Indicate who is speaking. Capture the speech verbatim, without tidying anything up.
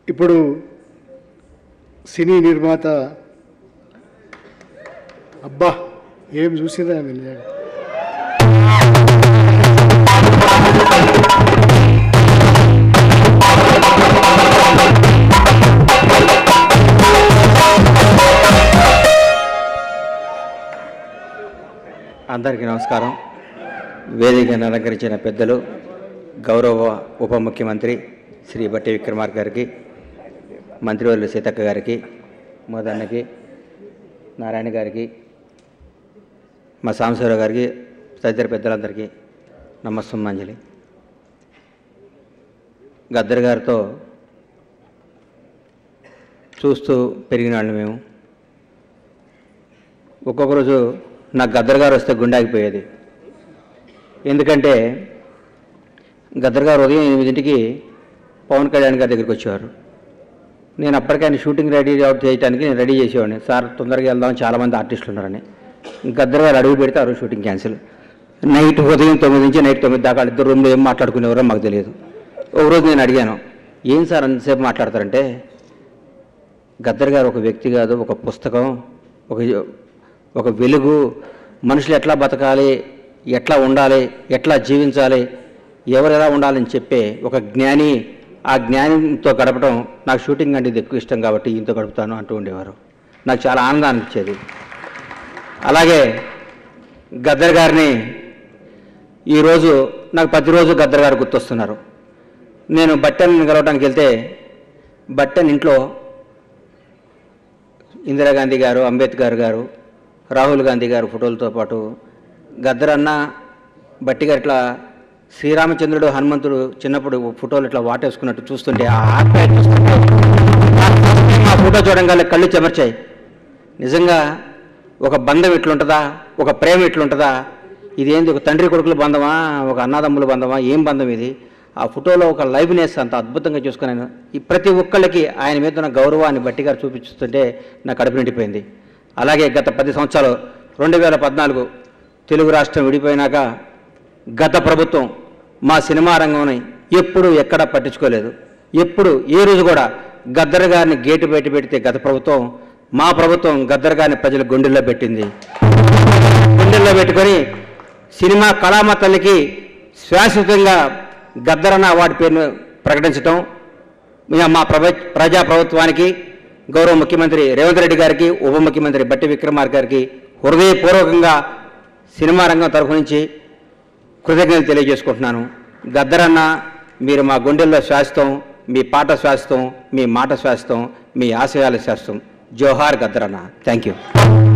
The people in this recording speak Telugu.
Speaker 1: ఇప్పుడు సినీ నిర్మాత అబ్బా ఏం చూసిందా మీరు?
Speaker 2: అందరికీ నమస్కారం. వేదికను అలంకరించిన పెద్దలు, గౌరవ ఉప ముఖ్యమంత్రి శ్రీ బట్టి విక్రమార్క గారికి, మంత్రివర్యులు సీతక్క గారికి, మోదన్నకి, నారాయణ గారికి, మా సాంబశివరావు గారికి, తదితర పెద్దలందరికీ నమస్సుమాంజలి. గద్దర్ గారితో చూస్తూ పెరిగిన వాళ్ళు మేము. ఒక్కొక్క రోజు నాకు గద్దర్ గారు వస్తే గుండె ఆగిపోయేది. ఎందుకంటే గద్దర్ గారు ఉదయం ఎనిమిదింటికి పవన్ కళ్యాణ్ గారి దగ్గరికి వచ్చేవారు. నేను అప్పటికే ఆయన షూటింగ్ రెడీ అవుట్ చేయడానికి నేను రెడీ చేసేవాడిని. సార్ తొందరగా వెళ్దాం, చాలామంది ఆర్టిస్టులు ఉన్నారని. గద్దర్ గారు అడుగు పెడితే ఆ రోజు షూటింగ్ క్యాన్సిల్. నైట్ ఉదయం తొమ్మిది నుంచి నైట్ తొమ్మిది దాకా ఇద్దరు రూమ్లో ఏం మాట్లాడుకునేవారో మాకు తెలియదు. ఒకరోజు నేను అడిగాను, ఏం సార్ అంతసేపు మాట్లాడతారంటే, గద్దర్ గారు ఒక వ్యక్తి కాదు, ఒక పుస్తకం, ఒక ఒక వెలుగు, మనుషులు ఎట్లా బతకాలి, ఎట్లా ఉండాలి, ఎట్లా జీవించాలి, ఎవరు ఎలా ఉండాలని చెప్పే ఒక జ్ఞాని. ఆ జ్ఞానంతో గడపడం నాకు షూటింగ్ అంటే ఎక్కువ ఇష్టం కాబట్టి ఈయనతో గడుపుతాను అంటూ ఉండేవారు. నాకు చాలా ఆనందాన్ని ఇచ్చేది. అలాగే గద్దర్ గారిని ఈరోజు నాకు ప్రతిరోజు గద్దర్ గారు గుర్తొస్తున్నారు. నేను బట్టెని కలవడానికి వెళ్తే బట్టెన్ ఇంట్లో ఇందిరాగాంధీ గారు, అంబేద్కర్ గారు, రాహుల్ గాంధీ గారు ఫోటోలతో పాటు గద్దర్ అన్న, బట్టి గారు ఇట్లా శ్రీరామచంద్రుడు, హనుమంతుడు చిన్నప్పుడు ఫోటోలు ఇట్లా వాటేసుకున్నట్టు చూస్తుంటే ఆ ఆత్మ చూస్తుంటే ఆ ఫోటో చూడంగానే కళ్ళు చెమర్చాయి. నిజంగా ఒక బంధం ఇట్లుంటుందా, ఒక ప్రేమ ఇట్లుంటుందా, ఇదేంది ఒక తండ్రి కొడుకుల బంధమా, ఒక అన్నదమ్ముల బంధమా, ఏం బంధం ఇది? ఆ ఫోటోలో ఒక లైవ్నెస్ అంత అద్భుతంగా చూసుకున్నాను. ఈ ప్రతి ఒక్కళ్ళకి ఆయన మీద ఉన్న గౌరవాన్ని బట్టి గారు చూపిస్తుంటే నాకు కడుపు నిండిపోయింది. అలాగే గత పది సంవత్సరాలు రెండు వేల పద్నాలుగు తెలుగు రాష్ట్రం విడిపోయినాక గత ప్రభుత్వం మా సినిమా రంగంని ఎప్పుడు ఎక్కడ పట్టించుకోలేదు. ఎప్పుడు ఏ రోజు కూడా గద్దర్ గారిని గేటు బయట పెడితే గత ప్రభుత్వం, మా ప్రభుత్వం గద్దర్ గారిని ప్రజల గుండెల్లో పెట్టింది. గుండెల్లో పెట్టుకొని సినిమా కళామ తల్లికి శాశ్వతంగా గద్దర్ అన్న అవార్డు పేరును ప్రకటించడం, మా ప్రభ ప్రజా ప్రభుత్వానికి, గౌరవ ముఖ్యమంత్రి రేవంత్ రెడ్డి గారికి, ఉప ముఖ్యమంత్రి బట్టి విక్రమార్క గారికి హృదయపూర్వకంగా సినిమా రంగం తరఫు నుంచి కృతజ్ఞతలు తెలియజేసుకుంటున్నాను. గద్దర్ అన్న, మీరు మా గుండెల్లో శాశ్వతం, మీ పాట శాశ్వతం, మీ మాట శాశ్వతం, మీ ఆశయాల శాశ్వతం. జోహార్ గద్దర్ అన్న. Thank you.